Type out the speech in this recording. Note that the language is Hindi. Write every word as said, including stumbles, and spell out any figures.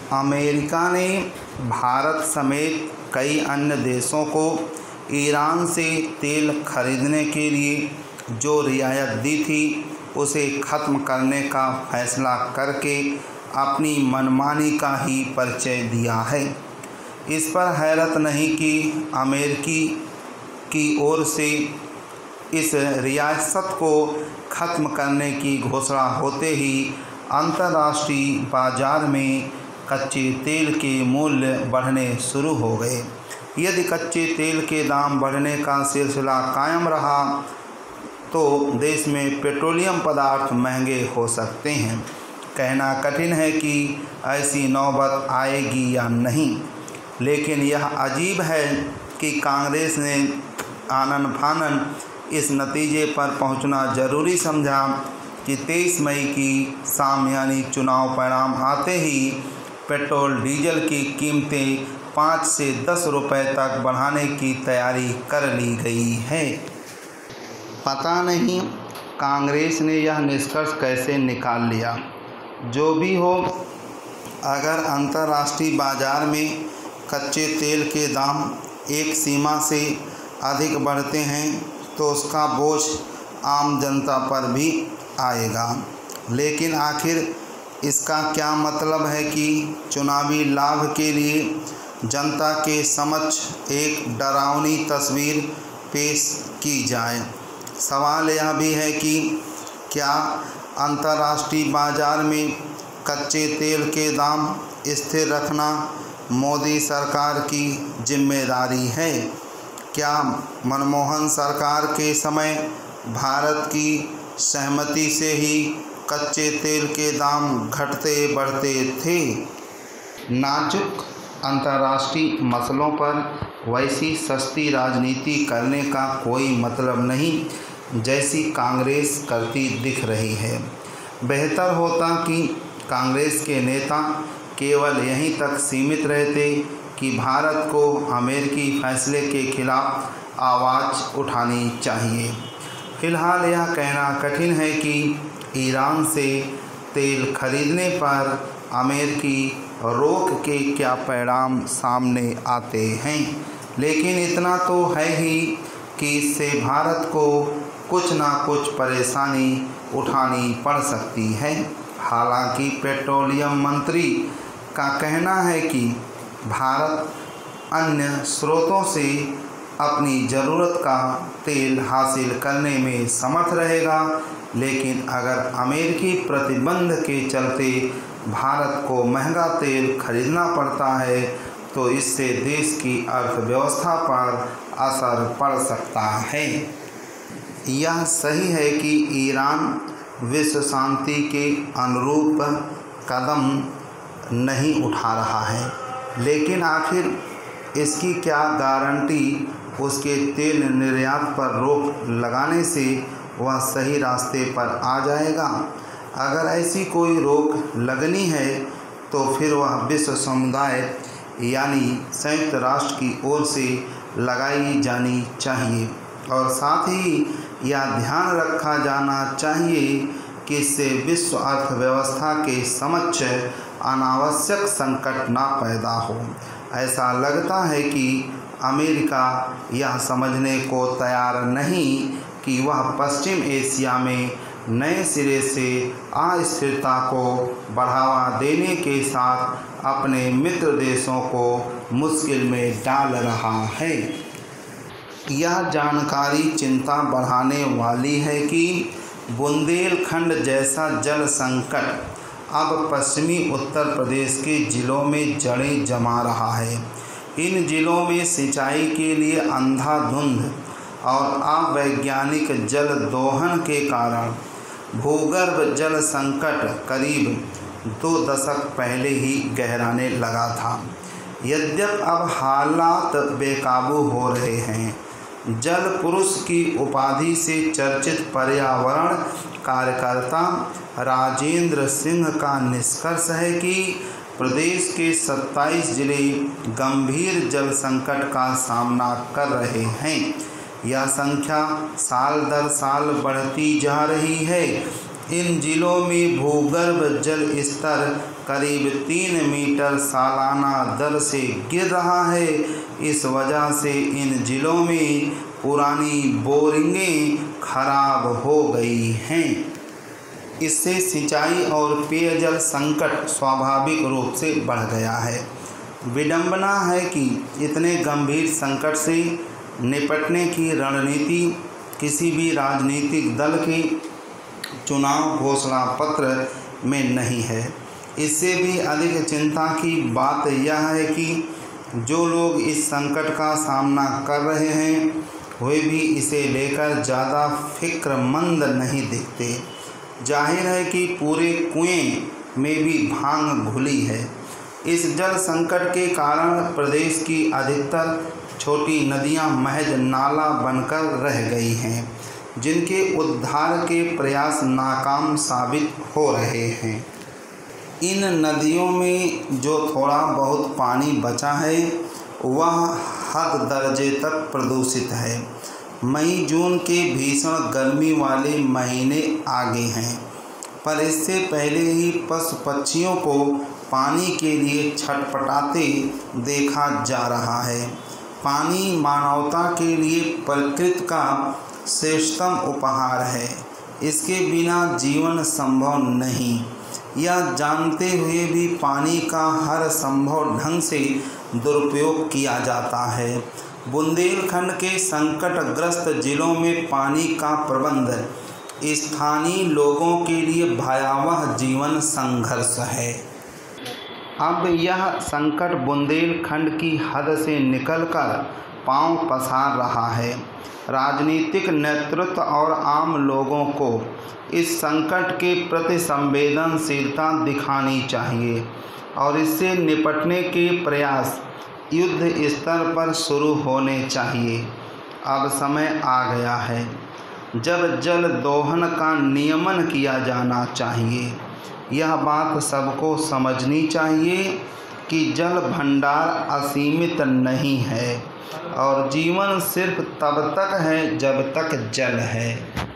अमेरिका ने भारत समेत कई अन्य देशों को ईरान से तेल खरीदने के लिए जो रियायत दी थी उसे ख़त्म करने का फैसला करके अपनी मनमानी का ही परिचय दिया है। इस पर हैरत नहीं कि अमेरिकी की ओर से इस रियासत को ख़त्म करने की घोषणा होते ही अंतर्राष्ट्रीय बाज़ार में कच्चे तेल के मूल्य बढ़ने शुरू हो गए। यदि कच्चे तेल के दाम बढ़ने का सिलसिला कायम रहा तो देश में पेट्रोलियम पदार्थ महंगे हो सकते हैं। कहना कठिन है कि ऐसी नौबत आएगी या नहीं, लेकिन यह अजीब है कि कांग्रेस ने आनन फानन इस नतीजे पर पहुंचना ज़रूरी समझा कि तेईस मई की शाम यानी चुनाव परिणाम आते ही पेट्रोल डीजल की कीमतें पाँच से दस रुपए तक बढ़ाने की तैयारी कर ली गई है। पता नहीं कांग्रेस ने यह निष्कर्ष कैसे निकाल लिया। जो भी हो, अगर अंतर्राष्ट्रीय बाज़ार में कच्चे तेल के दाम एक सीमा से अधिक बढ़ते हैं तो उसका बोझ आम जनता पर भी आएगा। लेकिन आखिर इसका क्या मतलब है कि चुनावी लाभ के लिए जनता के समक्ष एक डरावनी तस्वीर पेश की जाए। सवाल यह भी है कि क्या अंतर्राष्ट्रीय बाज़ार में कच्चे तेल के दाम स्थिर रखना मोदी सरकार की जिम्मेदारी है? क्या मनमोहन सरकार के समय भारत की सहमति से ही कच्चे तेल के दाम घटते बढ़ते थे? नाजुक अंतर्राष्ट्रीय मसलों पर वैसी सस्ती राजनीति करने का कोई मतलब नहीं जैसी कांग्रेस करती दिख रही है। बेहतर होता कि कांग्रेस के नेता केवल यहीं तक सीमित रहते कि भारत को अमेरिकी फैसले के खिलाफ आवाज़ उठानी चाहिए। फिलहाल यह कहना कठिन है कि ईरान से तेल खरीदने पर अमेरिकी रोक के क्या परिणाम सामने आते हैं, लेकिन इतना तो है ही कि इससे भारत को कुछ ना कुछ परेशानी उठानी पड़ सकती है। हालांकि पेट्रोलियम मंत्री का कहना है कि भारत अन्य स्रोतों से अपनी ज़रूरत का तेल हासिल करने में समर्थ रहेगा, लेकिन अगर अमेरिकी प्रतिबंध के चलते भारत को महंगा तेल खरीदना पड़ता है तो इससे देश की अर्थव्यवस्था पर असर पड़ सकता है। यह सही है कि ईरान विश्व शांति के अनुरूप कदम नहीं उठा रहा है, लेकिन आखिर इसकी क्या गारंटी उसके तेल निर्यात पर रोक लगाने से वह सही रास्ते पर आ जाएगा? अगर ऐसी कोई रोक लगनी है तो फिर वह विश्व समुदाय यानी संयुक्त राष्ट्र की ओर से लगाई जानी चाहिए और साथ ही यह ध्यान रखा जाना चाहिए कि इससे विश्व अर्थव्यवस्था के समक्ष अनावश्यक संकट ना पैदा हो। ऐसा लगता है कि अमेरिका यह समझने को तैयार नहीं कि वह पश्चिम एशिया में नए सिरे से अस्थिरता को बढ़ावा देने के साथ अपने मित्र देशों को मुश्किल में डाल रहा है। यह जानकारी चिंता बढ़ाने वाली है कि बुंदेलखंड जैसा जल संकट अब पश्चिमी उत्तर प्रदेश के ज़िलों में जड़ें जमा रहा है। इन ज़िलों में सिंचाई के लिए अंधाधुंध और अवैज्ञानिक जल दोहन के कारण भूगर्भ जल संकट करीब दो दशक पहले ही गहराने लगा था। यद्यपि अब हालात बेकाबू हो रहे हैं। जल पुरुष की उपाधि से चर्चित पर्यावरण कार्यकर्ता राजेंद्र सिंह का निष्कर्ष है कि प्रदेश के सत्ताईस जिले गंभीर जल संकट का सामना कर रहे हैं। यह संख्या साल दर साल बढ़ती जा रही है। इन जिलों में भूगर्भ जल स्तर करीब तीन मीटर सालाना दर से गिर रहा है। इस वजह से इन जिलों में पुरानी बोरिंगें खराब हो गई हैं। इससे सिंचाई और पेयजल संकट स्वाभाविक रूप से बढ़ गया है। विडंबना है कि इतने गंभीर संकट से निपटने की रणनीति किसी भी राजनीतिक दल के चुनाव घोषणा पत्र में नहीं है। इससे भी अधिक चिंता की बात यह है कि जो लोग इस संकट का सामना कर रहे हैं वे भी इसे लेकर ज़्यादा फिक्रमंद नहीं दिखते। जाहिर है कि पूरे कुएं में भी भांग घुली है। इस जल संकट के कारण प्रदेश की अधिकतर छोटी नदियां महज नाला बनकर रह गई हैं, जिनके उद्धार के प्रयास नाकाम साबित हो रहे हैं। इन नदियों में जो थोड़ा बहुत पानी बचा है वह हद दर्जे तक प्रदूषित है। मई जून के भीषण गर्मी वाले महीने आगे हैं, पर इससे पहले ही पशु पक्षियों को पानी के लिए छटपटाते देखा जा रहा है। पानी मानवता के लिए प्रकृति का श्रेष्ठतम उपहार है। इसके बिना जीवन संभव नहीं। यह जानते हुए भी पानी का हर संभव ढंग से दुरुपयोग किया जाता है। बुंदेलखंड के संकटग्रस्त जिलों में पानी का प्रबंध स्थानीय लोगों के लिए भयावह जीवन संघर्ष है। अब यह संकट बुंदेलखंड की हद से निकलकर पांव पसार रहा है। राजनीतिक नेतृत्व और आम लोगों को इस संकट के प्रति संवेदनशीलता दिखानी चाहिए और इससे निपटने के प्रयास युद्ध स्तर पर शुरू होने चाहिए। अब समय आ गया है जब जल दोहन का नियमन किया जाना चाहिए। यह बात सबको समझनी चाहिए कि जल भंडार असीमित नहीं है और जीवन सिर्फ तब तक है जब तक जल है।